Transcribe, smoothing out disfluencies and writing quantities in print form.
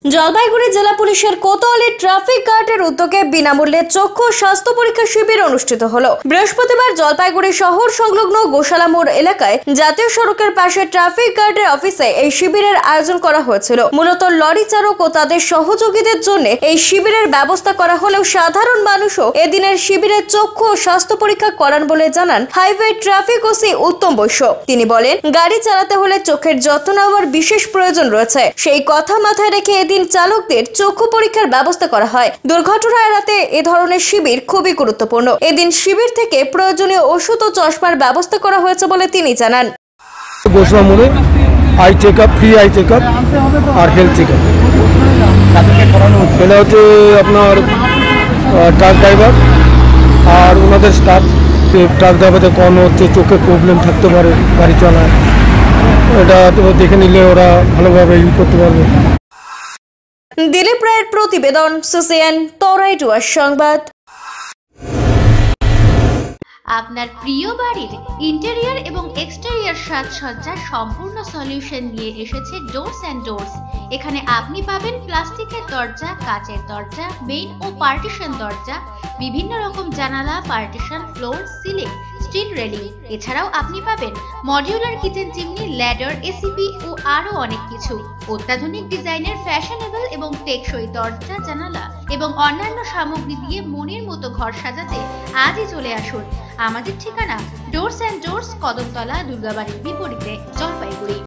জলপাইগুড়ি জেলা পুলিশের কোতোয়ালি ট্রাফিক গার্ডের উদ্যোগে বিনামূল্যে চক্ষু স্বাস্থ্য পরীক্ষা শিবির অনুষ্ঠিত হলো। বৃহস্পতিবার জলপাইগুড়ি শহর সংলগ্ন গোশালা মোড় এলাকায় জাতীয় সড়কের পাশে ট্রাফিক গার্ডের অফিসে এই শিবিরের আয়োজন করা হয়েছিল। মূলত লরি চালক ও তাদের সহযোগীদের জন্য এই শিবিরের ব্যবস্থা করা হলেও সাধারণ মানুষও এদিনের শিবিরে চক্ষু ও স্বাস্থ্য পরীক্ষা করান বলে জানান highway traffic OC Uttam Baishya. তিনি বলেন, গাড়ি চালাতে হলে চোখের যত্ন নেওয়ার বিশেষ প্রয়োজন রয়েছে। সেই কথা মাথায় রেখে এদিন চালকদের চক্ষু পরীক্ষার ব্যবস্থা করা হয়। দুর্ঘটনা এড়াতে এ ধরনের শিবির খুবই গুরুত্বপূর্ণ। এদিন শিবির থেকে প্রয়োজনীয় ওষুধ ও চশমার ব্যবস্থা করা হয়েছে বলে তিনি জানান। গোশালা মোড়ে eye checkup, free eye checkup আর হেলথ চেকআপ এটা হচ্ছে আপনার ট্রাক ড্রাইভার আর ওনাদের স্টাফ। ট্রাক ড্রাইভারদের কখনো হচ্ছে চোখে প্রবলেম থাকতে পারে গাড়ি চালায়, এটা দেখে নিলে ওরা ভালোভাবে ইউজ করতে পারবে। দিলীপ রায়ের প্রতিবেদন, সিসিএন তরাইটুয়ার সংবাদ। আপনার প্রিয় বাড়ির ইন্টেরিয়র এবং এক্সটেরিয়র সাজসজ্জার সম্পূর্ণ সলিউশন নিয়ে এসেছে ডোরস অ্যান্ড ডোরস। এখানে আপনি পাবেন প্লাস্টিকের দরজা, কাচের দরজা, মেইন ও পার্টিশন দরজা, বিভিন্ন রকম জানালা, partition, floor, ceiling, steel railing. এছাড়াও আপনি পাবেন modular kitchen chimney, ladder, ACP ও আরো অনেক কিছু। অত্যাধুনিক ডিজাইনের ফ্যাশনেবল এবং টেকসই দরজা, জানালা এবং অন্যান্য সামগ্রী দিয়ে মনের মতো ঘর সাজাতে আজই চলে আসুন। আমাদের ঠিকানা ডোরস অ্যান্ড ডোরস, কদমতলা, দুর্গাবাড়ির বিপরীতে, জলপাইগুড়ি।